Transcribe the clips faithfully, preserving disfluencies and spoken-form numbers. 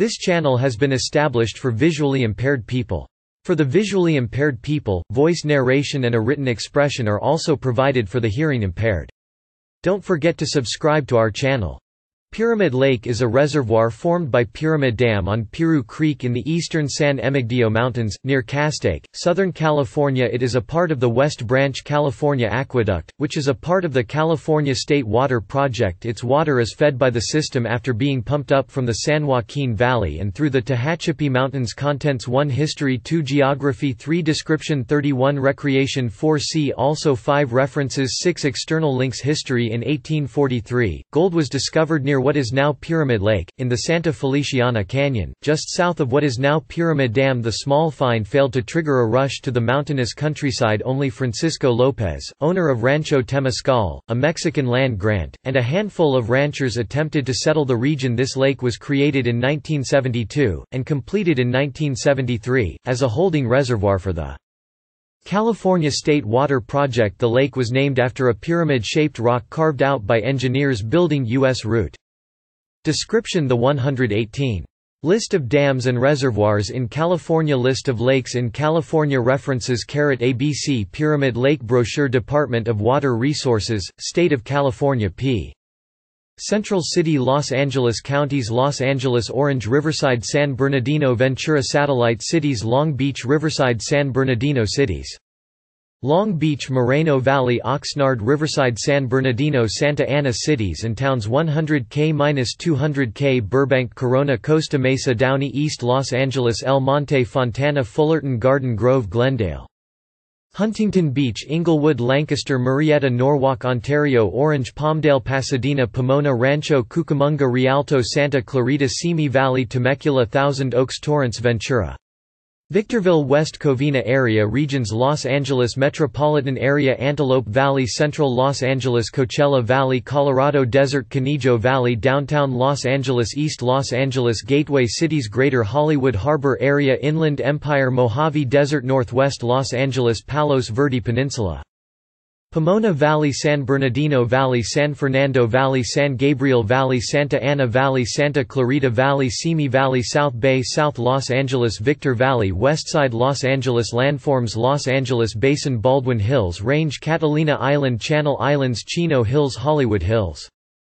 This channel has been established for visually impaired people. For the visually impaired people, voice narration and a written expression are also provided for the hearing impaired. Don't forget to subscribe to our channel. Pyramid Lake is a reservoir formed by Pyramid Dam on Piru Creek in the eastern San Emigdio Mountains, near Castaic, Southern California. It is a part of the West Branch California Aqueduct, which is a part of the California State Water Project. Its water is fed by the system after being pumped up from the San Joaquin Valley and through the Tehachapi Mountains. Contents: one History, two Geography, three Description, thirty-one Recreation, four See also, five References, six External links. History: in eighteen forty-three, gold was discovered near what is now Pyramid Lake, in the Santa Feliciana Canyon, just south of what is now Pyramid Dam. The small find failed to trigger a rush to the mountainous countryside. Only Francisco Lopes, owner of Rancho Temescal, a Mexican land grant, and a handful of ranchers attempted to settle the region. This lake was created in nineteen seventy-two, and completed in nineteen seventy-three, as a holding reservoir for the California State Water Project. The lake was named after a pyramid-shaped rock carved out by engineers building U S route. Description: the one hundred eighteen. List of dams and reservoirs in California. List of lakes in California. References: A B C Pyramid Lake Brochure, Department of Water Resources, State of California. P. Central City, Los Angeles. Counties: Los Angeles, Orange, Riverside, San Bernardino, Ventura. Satellite cities: Long Beach, Riverside, San Bernardino. Cities: Long Beach, Moreno Valley, Oxnard, Riverside, San Bernardino. Santa Ana. Cities and towns: one hundred K to two hundred K Burbank, Corona, Costa Mesa, Downey, East Los Angeles, El Monte, Fontana, Fullerton, Garden Grove, Glendale, Huntington Beach, Inglewood, Lancaster, Marietta, Norwalk, Ontario, Orange, Palmdale, Pasadena, Pomona, Rancho Cucamonga, Rialto, Santa Clarita, Simi Valley, Temecula, Thousand Oaks, Torrance, Ventura, Victorville, West Covina area. Regions: Los Angeles metropolitan area, Antelope Valley, Central Los Angeles, Coachella Valley, Colorado Desert, Canigio Valley, Downtown Los Angeles, East Los Angeles. Gateway cities: Greater Hollywood Harbor area, Inland Empire, Mojave Desert, Northwest Los Angeles, Palos Verde Peninsula, Pomona Valley, San Bernardino Valley, San Fernando Valley, San Gabriel Valley, Santa Ana Valley, Santa Clarita Valley, Simi Valley, South Bay, South Los Angeles, Victor Valley, Westside Los Angeles. Landforms: Los Angeles Basin, Baldwin Hills Range, Catalina Island, Channel Islands, Chino Hills, Hollywood Hills,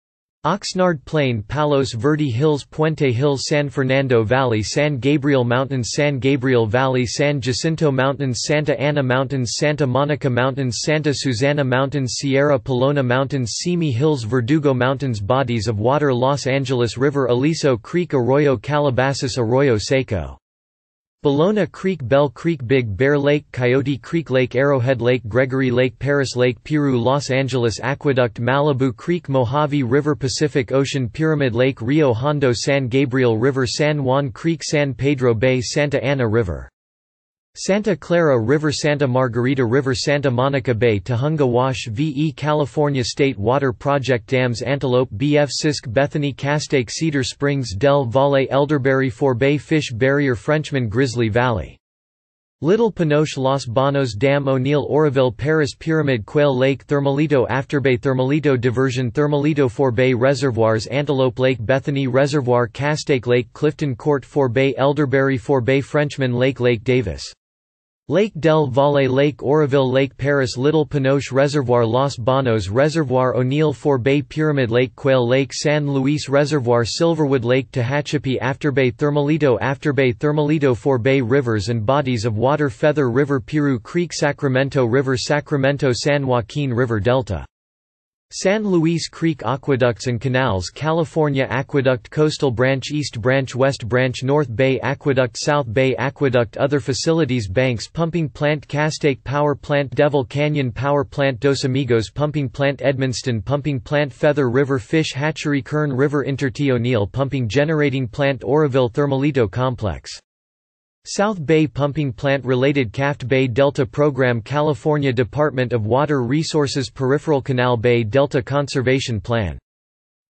Oxnard Plain, Palos Verde Hills, Puente Hills, San Fernando Valley, San Gabriel Mountains, San Gabriel Valley, San Jacinto Mountains, Santa Ana Mountains, Santa Monica Mountains, Santa Susana Mountains, Sierra Pelona Mountains, Simi Hills, Verdugo Mountains. Bodies of water: Los Angeles River, Aliso Creek, Arroyo Calabasas, Arroyo Seco, Bologna Creek, Bell Creek, Big Bear Lake, Coyote Creek, Lake Arrowhead, Lake Gregory, Lake Paris, Lake Piru, Los Angeles Aqueduct, Malibu Creek, Mojave River, Pacific Ocean, Pyramid Lake, Rio Hondo, San Gabriel River, San Juan Creek, San Pedro Bay, Santa Ana River, Santa Clara River, Santa Margarita River, Santa Monica Bay, Tahunga Wash, V E California State Water Project. Dams: Antelope, B F Sisk, Bethany, Castaic, Cedar Springs, Del Valle, Elderberry, Forbay, Fish Barrier, Frenchman, Grizzly Valley, Little Pinoche, Los Banos Dam, O'Neill, Oroville, Paris, Pyramid, Quail Lake, Thermalito, Afterbay, Thermalito Diversion, Thermalito, Forbay. Reservoirs: Antelope Lake, Bethany Reservoir, Castaic Lake, Clifton Court, Forbay, Elderberry, Forbay, Frenchman Lake, Lake Davis, Lake Del Valle, Lake Oroville, Lake Paris, Little Pinoche Reservoir, Los Banos Reservoir, O'Neill, Forbay, Pyramid Lake, Quail Lake, San Luis Reservoir, Silverwood Lake, Tehachapi, Afterbay, Thermalito, Afterbay, Thermalito. Forbay. Rivers and bodies of water: Feather River, Piru Creek, Sacramento River, Sacramento, San Joaquin River Delta, San Luis Creek. Aqueducts and canals: California Aqueduct, Coastal Branch, East Branch, West Branch, North Bay Aqueduct, South Bay Aqueduct. Other facilities: Banks Pumping Plant, Castaic Power Plant, Devil Canyon Power Plant, Dos Amigos Pumping Plant, Edmonston Pumping Plant, Feather River Fish Hatchery, Kern River Intertie, O'Neill Pumping Generating Plant, Oroville Thermalito Complex, South Bay Pumping Plant. Related: Caft Bay Delta Program, California Department of Water Resources, Peripheral Canal Bay Delta Conservation Plan.